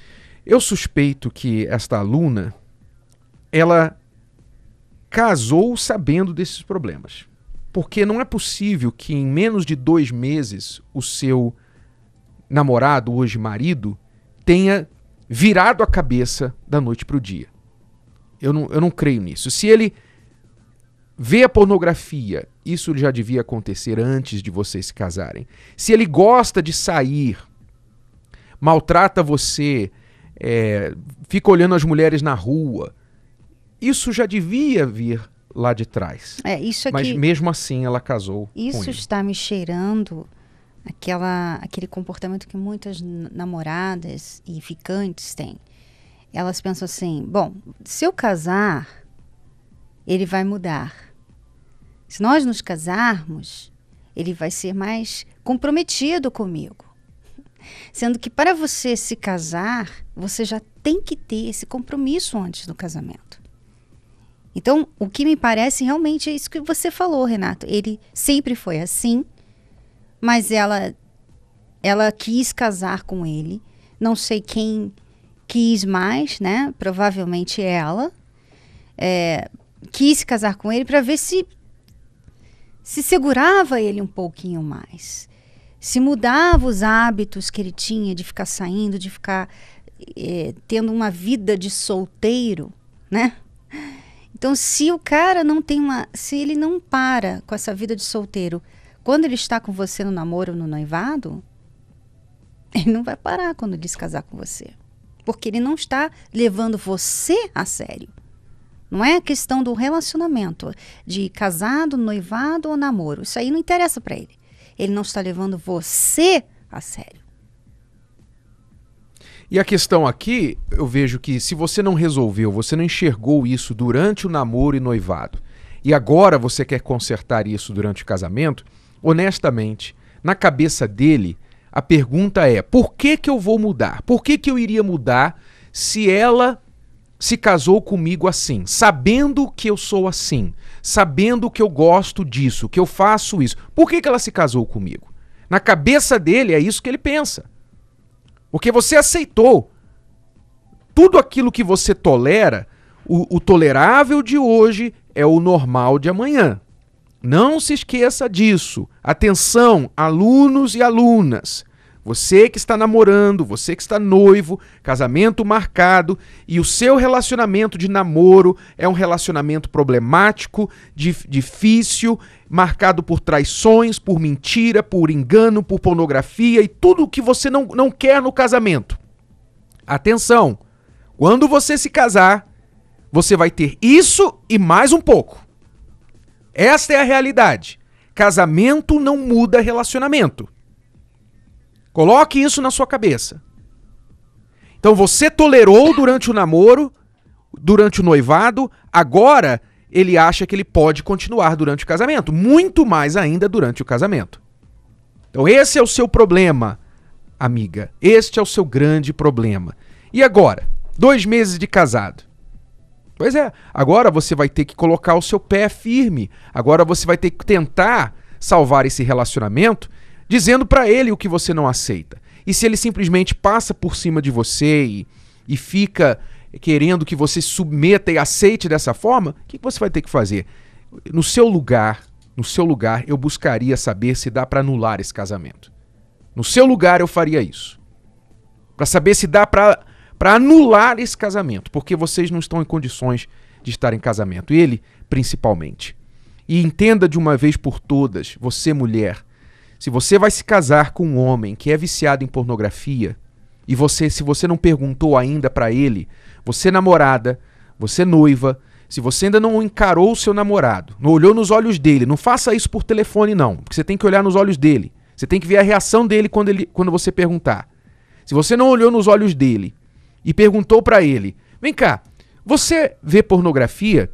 Eu suspeito que esta aluna, ela casou sabendo desses problemas. Porque não é possível que em menos de dois meses o seu namorado, hoje marido, tenha virado a cabeça da noite para o dia. Eu não, eu não creio nisso. Se ele vê a pornografia, isso já devia acontecer antes de vocês se casarem. Se ele gosta de sair, maltrata você, é, fica olhando as mulheres na rua, isso já devia vir lá de trás. É, isso aqui, mas mesmo assim ela casou isso com ele. Está me cheirando aquela, aquele comportamento que muitas namoradas e ficantes têm. Elas pensam assim, bom, se eu casar, ele vai mudar. Se nós nos casarmos, ele vai ser mais comprometido comigo. Sendo que para você se casar, você já tem que ter esse compromisso antes do casamento. Então, o que me parece realmente é isso que você falou, Renato. Ele sempre foi assim, mas ela, ela quis casar com ele. Não sei quem quis mais, né? Provavelmente ela. É, quis casar com ele para ver se, se segurava ele um pouquinho mais. Se mudava os hábitos que ele tinha de ficar saindo, de ficar é, tendo uma vida de solteiro, né? Então, se o cara não tem uma... Se ele não para com essa vida de solteiro, quando ele está com você no namoro ou no noivado, ele não vai parar quando ele se casar com você. Porque ele não está levando você a sério. Não é a questão do relacionamento, de casado, noivado ou namoro. Isso aí não interessa para ele. Ele não está levando você a sério. E a questão aqui, eu vejo que se você não resolveu, você não enxergou isso durante o namoro e noivado, e agora você quer consertar isso durante o casamento, honestamente, na cabeça dele, a pergunta é, por que que eu vou mudar? Por que que eu iria mudar se ela se casou comigo assim, sabendo que eu sou assim, sabendo que eu gosto disso, que eu faço isso? Por que que ela se casou comigo? Na cabeça dele é isso que ele pensa. Porque você aceitou tudo aquilo que você tolera, o, o tolerável de hoje é o normal de amanhã. Não se esqueça disso. Atenção, alunos e alunas. Você que está namorando, você que está noivo, casamento marcado, e o seu relacionamento de namoro é um relacionamento problemático, dif- difícil, marcado por traições, por mentira, por engano, por pornografia e tudo o que você não, não quer no casamento. Atenção, quando você se casar, você vai ter isso e mais um pouco. Esta é a realidade. Casamento não muda relacionamento. Coloque isso na sua cabeça. Então você tolerou durante o namoro, durante o noivado, agora ele acha que ele pode continuar durante o casamento, muito mais ainda durante o casamento. Então esse é o seu problema, amiga. Este é o seu grande problema. E agora? Dois meses de casado. Pois é, agora você vai ter que colocar o seu pé firme. Agora você vai ter que tentar salvar esse relacionamento dizendo pra ele o que você não aceita. E se ele simplesmente passa por cima de você e, e fica querendo que você se submeta e aceite dessa forma, o que você vai ter que fazer? No seu lugar, no seu lugar, eu buscaria saber se dá pra anular esse casamento. No seu lugar eu faria isso. Pra saber se dá pra, pra anular esse casamento, porque vocês não estão em condições de estar em casamento. Ele, principalmente. E entenda de uma vez por todas, você mulher, se você vai se casar com um homem que é viciado em pornografia, e você, se você não perguntou ainda pra ele, você namorada, você noiva, se você ainda não encarou o seu namorado, não olhou nos olhos dele, não faça isso por telefone não, porque você tem que olhar nos olhos dele. Você tem que ver a reação dele quando, ele, quando você perguntar. Se você não olhou nos olhos dele e perguntou pra ele, vem cá, você vê pornografia?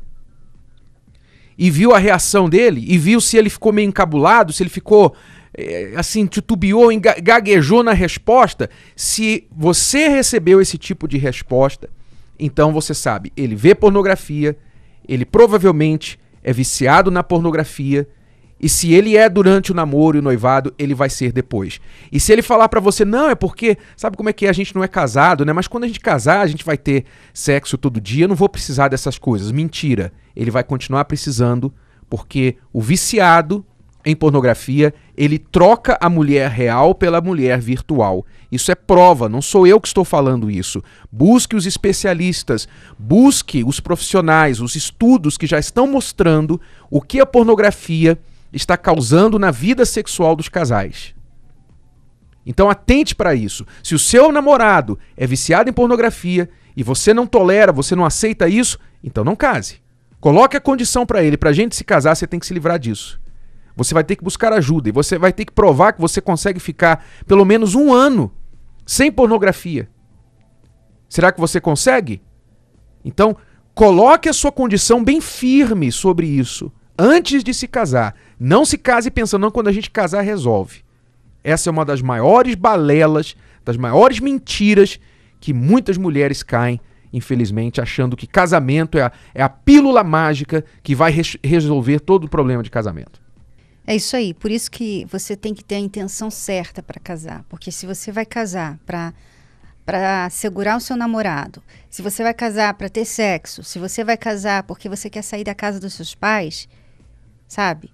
E viu a reação dele, e viu se ele ficou meio encabulado, se ele ficou... assim, titubeou, gaguejou na resposta. Se você recebeu esse tipo de resposta, então você sabe, ele vê pornografia, ele provavelmente é viciado na pornografia E se ele é durante o namoro e o noivado, ele vai ser depois. E se ele falar pra você, não, é porque, sabe como é que é? A gente não é casado, né? Mas quando a gente casar, a gente vai ter sexo todo dia, eu não vou precisar dessas coisas. Mentira. Ele vai continuar precisando, porque o viciado em pornografia, ele troca a mulher real pela mulher virtual. Isso é prova, não sou eu que estou falando isso. Busque os especialistas, busque os profissionais, os estudos que já estão mostrando o que a pornografia está causando na vida sexual dos casais. Então atente para isso. Se o seu namorado é viciado em pornografia e você não tolera, você não aceita isso, então não case. Coloque a condição para ele, para a gente se casar, você tem que se livrar disso. Você vai ter que buscar ajuda e você vai ter que provar que você consegue ficar pelo menos um ano sem pornografia. Será que você consegue? Então, coloque a sua condição bem firme sobre isso antes de se casar. Não se case pensando, não, quando a gente casar resolve. Essa é uma das maiores balelas, das maiores mentiras que muitas mulheres caem, infelizmente, achando que casamento é a, é a pílula mágica que vai res- resolver todo o problema de casamento. É isso aí, por isso que você tem que ter a intenção certa para casar, porque se você vai casar para para segurar o seu namorado, se você vai casar para ter sexo, se você vai casar porque você quer sair da casa dos seus pais, sabe?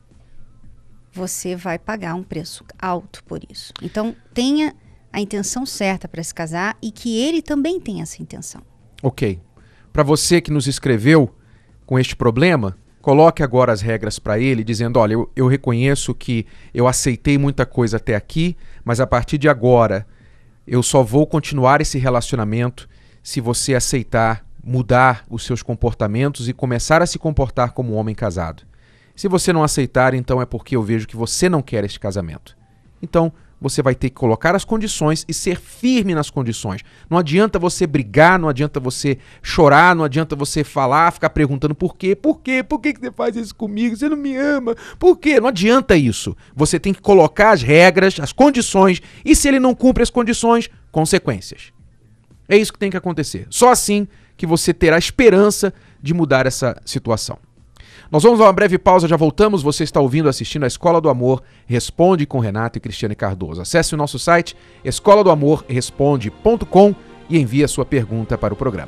Você vai pagar um preço alto por isso. Então, tenha a intenção certa para se casar e que ele também tenha essa intenção. Ok. Para você que nos escreveu com este problema, coloque agora as regras para ele, dizendo, olha, eu, eu reconheço que eu aceitei muita coisa até aqui, mas a partir de agora eu só vou continuar esse relacionamento se você aceitar mudar os seus comportamentos e começar a se comportar como um homem casado. Se você não aceitar, então é porque eu vejo que você não quer este casamento. Então, você vai ter que colocar as condições e ser firme nas condições. Não adianta você brigar, não adianta você chorar, não adianta você falar, ficar perguntando por quê, por quê, por que você faz isso comigo, você não me ama, por quê? Não adianta isso. Você tem que colocar as regras, as condições, e se ele não cumpre as condições, consequências. É isso que tem que acontecer. Só assim que você terá esperança de mudar essa situação. Nós vamos a uma breve pausa, já voltamos. Você está ouvindo, assistindo a Escola do Amor Responde com Renato e Cristiane Cardoso. Acesse o nosso site escola do amor responde ponto com e envie a sua pergunta para o programa.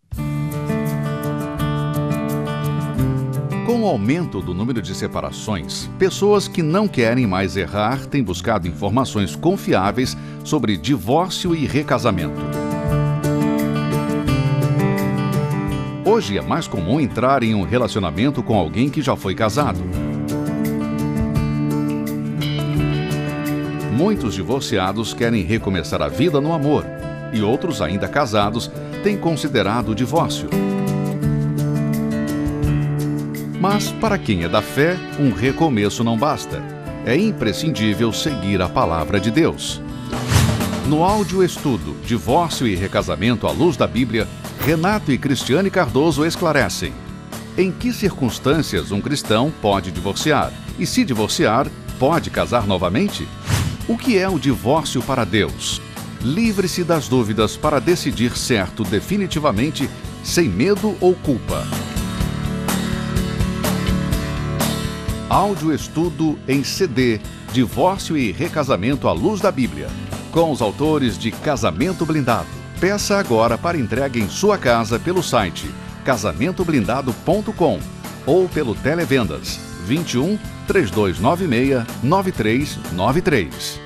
Com o aumento do número de separações, pessoas que não querem mais errar têm buscado informações confiáveis sobre divórcio e recasamento. Hoje é mais comum entrar em um relacionamento com alguém que já foi casado. Muitos divorciados querem recomeçar a vida no amor, e outros, ainda casados, têm considerado o divórcio. Mas, para quem é da fé, um recomeço não basta. É imprescindível seguir a palavra de Deus. No áudio estudo Divórcio e Recasamento à Luz da Bíblia, Renato e Cristiane Cardoso esclarecem: em que circunstâncias um cristão pode divorciar? E se divorciar, pode casar novamente? O que é o divórcio para Deus? Livre-se das dúvidas para decidir certo definitivamente, sem medo ou culpa. Áudio estudo em C D Divórcio e Recasamento à Luz da Bíblia, com os autores de Casamento Blindado. Peça agora para entrega em sua casa pelo site casamento blindado ponto com ou pelo Televendas vinte e um, três dois nove seis, nove três nove três.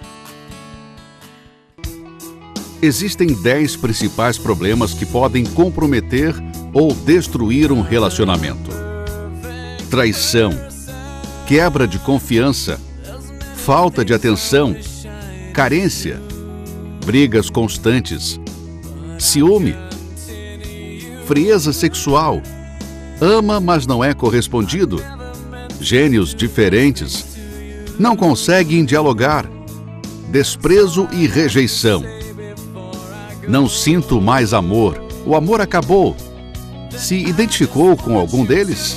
Existem dez principais problemas que podem comprometer ou destruir um relacionamento: traição, quebra de confiança, falta de atenção, carência, brigas constantes, ciúme, frieza sexual, ama mas não é correspondido, gênios diferentes, não conseguem dialogar, desprezo e rejeição. Não sinto mais amor, o amor acabou. Se identificou com algum deles?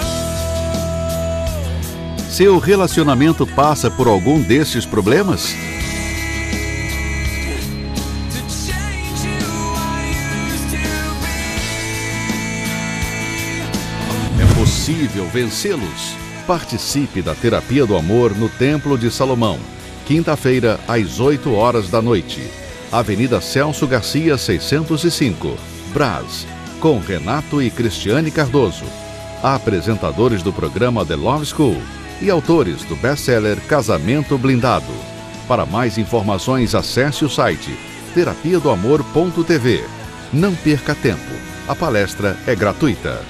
Seu relacionamento passa por algum desses problemas? É possível vencê-los? Participe da Terapia do Amor no Templo de Salomão. Quinta-feira, às oito horas da noite. Avenida Celso Garcia, seiscentos e cinco, Brás. Com Renato e Cristiane Cardoso. Apresentadores do programa The Love School e autores do best-seller Casamento Blindado. Para mais informações, acesse o site terapia do amor ponto t v. Não perca tempo. A palestra é gratuita.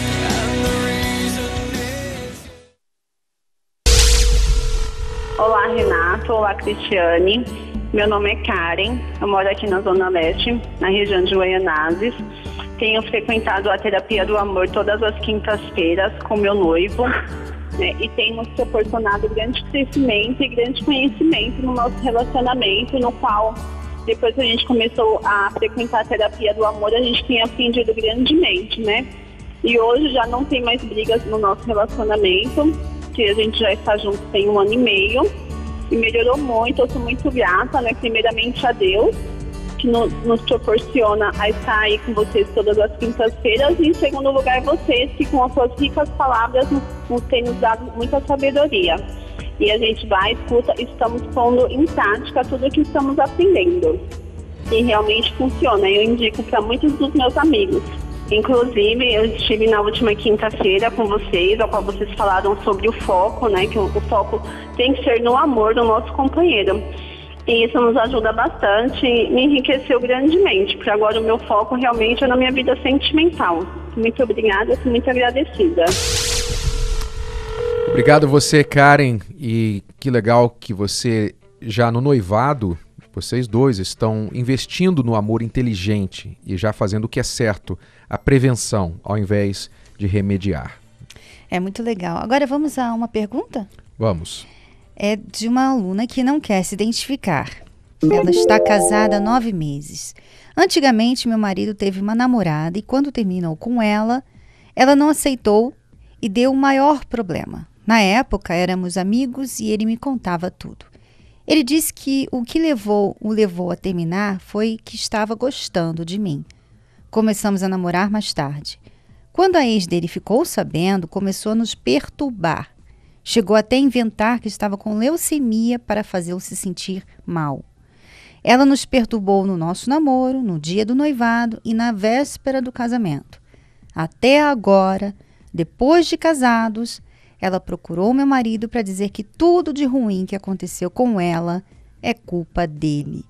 Olá, Renato. Olá, Cristiane. Meu nome é Karen. Eu moro aqui na Zona Leste, na região de Goianazes. Tenho frequentado a Terapia do Amor todas as quintas-feiras com meu noivo, né, e tem nos proporcionado grande crescimento e grande conhecimento no nosso relacionamento, no qual, depois que a gente começou a frequentar a Terapia do Amor, a gente tem aprendido grandemente, né? E hoje já não tem mais brigas no nosso relacionamento, que a gente já está junto tem um ano e meio, e melhorou muito. Eu sou muito grata, né, primeiramente a Deus, que no, nos proporciona a estar aí com vocês todas as quintas-feiras, e em segundo lugar vocês, que com as suas ricas palavras nos, nos têm nos dado muita sabedoria. E a gente vai, escuta, estamos pondo em prática tudo o que estamos aprendendo. E realmente funciona. Eu indico para muitos dos meus amigos. Inclusive, eu estive na última quinta-feira com vocês, ao qual vocês falaram sobre o foco, né? Que o, o foco tem que ser no amor do nosso companheiro. E isso nos ajuda bastante e me enriqueceu grandemente, porque agora o meu foco realmente é na minha vida sentimental. Muito obrigada, sou muito agradecida. Obrigado a você, Karen, e que legal que você já no noivado, vocês dois estão investindo no amor inteligente e já fazendo o que é certo, a prevenção, ao invés de remediar. É muito legal. Agora vamos a uma pergunta? Vamos. É de uma aluna que não quer se identificar. Ela está casada há nove meses. Antigamente, meu marido teve uma namorada e quando terminou com ela, ela não aceitou e deu o maior problema. Na época, éramos amigos e ele me contava tudo. Ele disse que o que levou, o levou a terminar foi que estava gostando de mim. Começamos a namorar mais tarde. Quando a ex dele ficou sabendo, começou a nos perturbar. Chegou até a inventar que estava com leucemia para fazê-lo se sentir mal. Ela nos perturbou no nosso namoro, no dia do noivado e na véspera do casamento. Até agora, depois de casados, ela procurou meu marido para dizer que tudo de ruim que aconteceu com ela é culpa dele.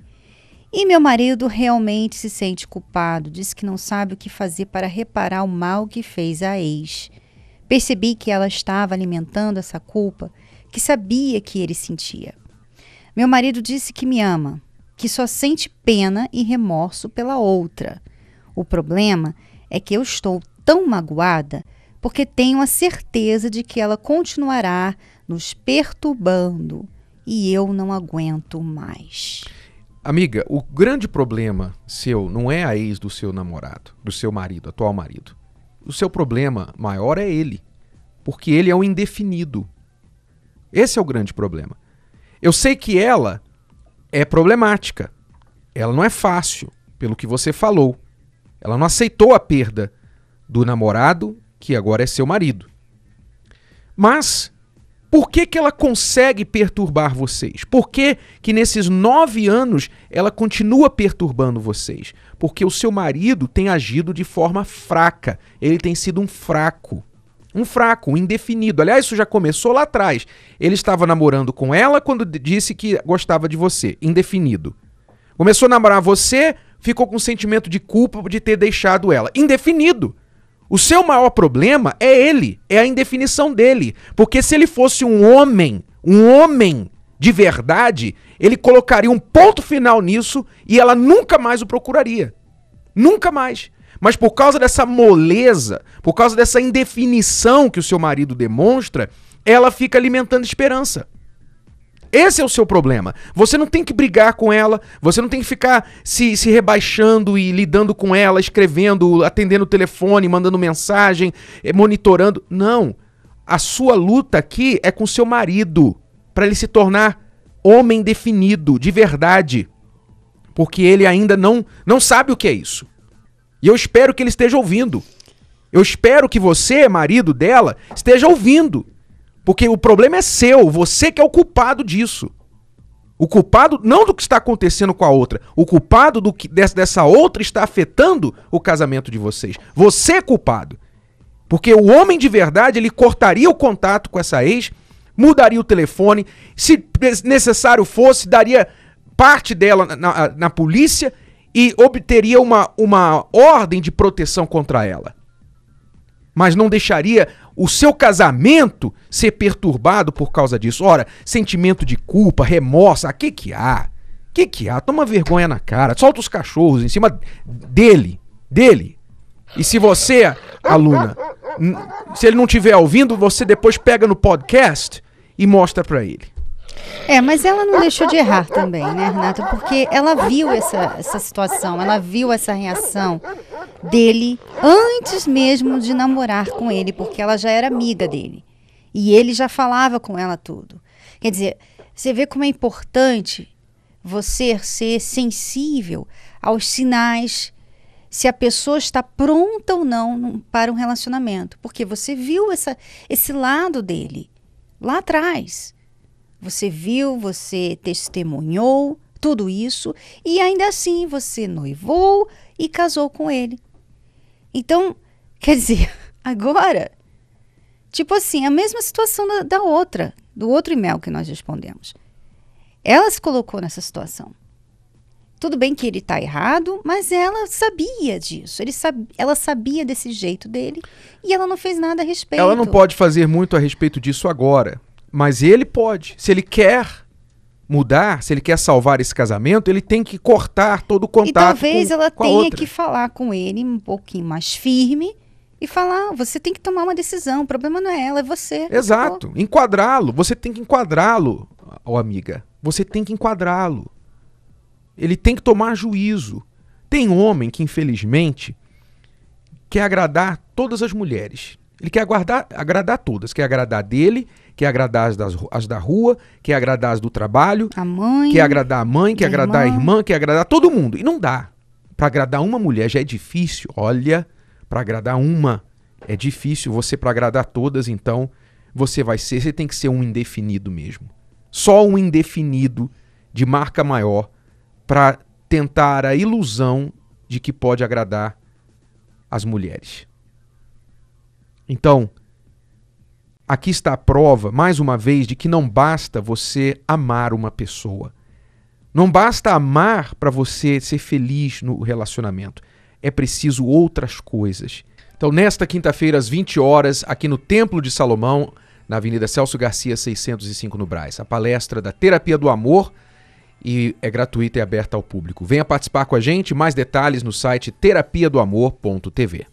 E meu marido realmente se sente culpado, diz que não sabe o que fazer para reparar o mal que fez à ex. Percebi que ela estava alimentando essa culpa que sabia que ele sentia. Meu marido disse que me ama, que só sente pena e remorso pela outra. O problema é que eu estou tão magoada porque tenho a certeza de que ela continuará nos perturbando e eu não aguento mais. Amiga, o grande problema seu não é a ex do seu namorado, do seu marido, atual marido. O seu problema maior é ele, porque ele é um indefinido. Esse é o grande problema. Eu sei que ela é problemática. Ela não é fácil, pelo que você falou. Ela não aceitou a perda do namorado, que agora é seu marido. Mas por que que ela consegue perturbar vocês? Por que que nesses nove anos ela continua perturbando vocês? Porque o seu marido tem agido de forma fraca. Ele tem sido um fraco. Um fraco, um indefinido. Aliás, isso já começou lá atrás. Ele estava namorando com ela quando disse que gostava de você. Indefinido. Começou a namorar você, ficou com sentimento de culpa de ter deixado ela. Indefinido. O seu maior problema é ele, é a indefinição dele. Porque se ele fosse um homem, um homem de verdade, ele colocaria um ponto final nisso e ela nunca mais o procuraria. Nunca mais. Mas por causa dessa moleza, por causa dessa indefinição que o seu marido demonstra, ela fica alimentando esperança. Esse é o seu problema. Você não tem que brigar com ela, você não tem que ficar se, se rebaixando e lidando com ela, escrevendo, atendendo o telefone, mandando mensagem, monitorando. Não. A sua luta aqui é com seu marido, para ele se tornar homem definido, de verdade. Porque ele ainda não, não sabe o que é isso. E eu espero que ele esteja ouvindo. Eu espero que você, marido dela, esteja ouvindo. Porque o problema é seu, você que é o culpado disso. O culpado não do que está acontecendo com a outra, o culpado do que dessa outra está afetando o casamento de vocês. Você é culpado. Porque o homem de verdade, ele cortaria o contato com essa ex, mudaria o telefone, se necessário fosse, daria parte dela na, na, na polícia e obteria uma, uma ordem de proteção contra ela. Mas não deixaria o seu casamento ser perturbado por causa disso. Ora, sentimento de culpa, remorso, ah, que que há? Que que há? Toma vergonha na cara, solta os cachorros em cima dele, dele. E se você, aluna, se ele não estiver ouvindo, você depois pega no podcast e mostra pra ele. É, mas ela não deixou de errar também, né, Renato? Porque ela viu essa, essa situação, ela viu essa reação dele antes mesmo de namorar com ele, porque ela já era amiga dele. E ele já falava com ela tudo. Quer dizer, você vê como é importante você ser sensível aos sinais, se a pessoa está pronta ou não para um relacionamento. Porque você viu essa, esse lado dele lá atrás. Você viu, você testemunhou tudo isso e ainda assim você noivou e casou com ele. Então, quer dizer, agora, tipo assim, a mesma situação da, da outra, do outro e-mail que nós respondemos. Ela se colocou nessa situação. Tudo bem que ele está errado, mas ela sabia disso. Ele sab... Ela sabia desse jeito dele e ela não fez nada a respeito. Ela não pode fazer muito a respeito disso agora. Mas ele pode. Se ele quer mudar, se ele quer salvar esse casamento, ele tem que cortar todo o contato com, talvez ela com a tenha outra. que falar com ele um pouquinho mais firme e falar, você tem que tomar uma decisão, o problema não é ela, é você. Exato. Enquadrá-lo. Você tem que enquadrá-lo, ó amiga. Você tem que enquadrá-lo. Ele tem que tomar juízo. Tem homem que, infelizmente, quer agradar todas as mulheres. Ele quer agradar, agradar todas. Quer agradar dele, quer agradar as, das, as da rua, quer agradar as do trabalho, a mãe, quer agradar a mãe, quer agradar irmã. a irmã, quer agradar todo mundo. E não dá. Para agradar uma mulher já é difícil. Olha, para agradar uma é difícil. Você para agradar todas, então, você vai ser, você tem que ser um indefinido mesmo. Só um indefinido de marca maior para tentar a ilusão de que pode agradar as mulheres. Então, aqui está a prova, mais uma vez, de que não basta você amar uma pessoa. Não basta amar para você ser feliz no relacionamento. É preciso outras coisas. Então, nesta quinta-feira, às vinte horas, aqui no Templo de Salomão, na Avenida Celso Garcia, seiscentos e cinco, no Brás, a palestra da Terapia do Amor, e é gratuita e aberta ao público. Venha participar com a gente, mais detalhes no site terapia do amor ponto t v.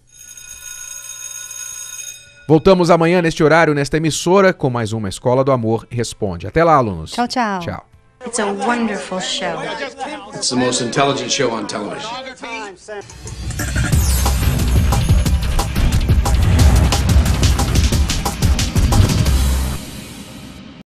Voltamos amanhã neste horário, nesta emissora, com mais uma Escola do Amor Responde. Até lá, alunos. Tchau, tchau. Tchau. It's a wonderful show. It's the most intelligent show on television.